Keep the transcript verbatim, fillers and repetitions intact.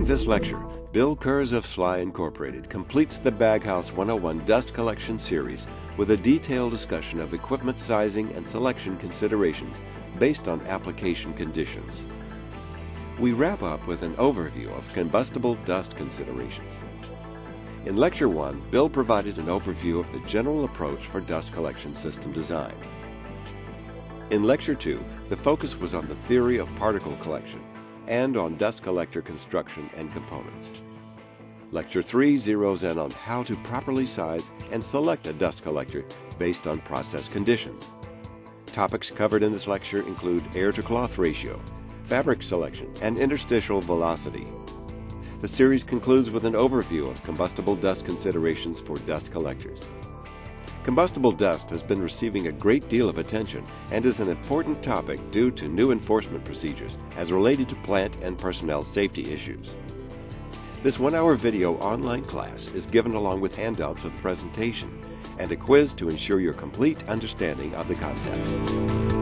this lecture, Bill Kurz of Sly Incorporated completes the Baghouse one oh one Dust Collection series with a detailed discussion of equipment sizing and selection considerations based on application conditions. We wrap up with an overview of combustible dust considerations. In Lecture one, Bill provided an overview of the general approach for dust collection system design. In Lecture two, the focus was on the theory of particle collection and on dust collector construction and components. Lecture three zeroes in on how to properly size and select a dust collector based on process conditions. Topics covered in this lecture include air-to-cloth ratio, fabric selection, and interstitial velocity. The series concludes with an overview of combustible dust considerations for dust collectors. Combustible dust has been receiving a great deal of attention and is an important topic due to new enforcement procedures as related to plant and personnel safety issues. This one-hour video online class is given along with handouts of the presentation and a quiz to ensure your complete understanding of the concepts.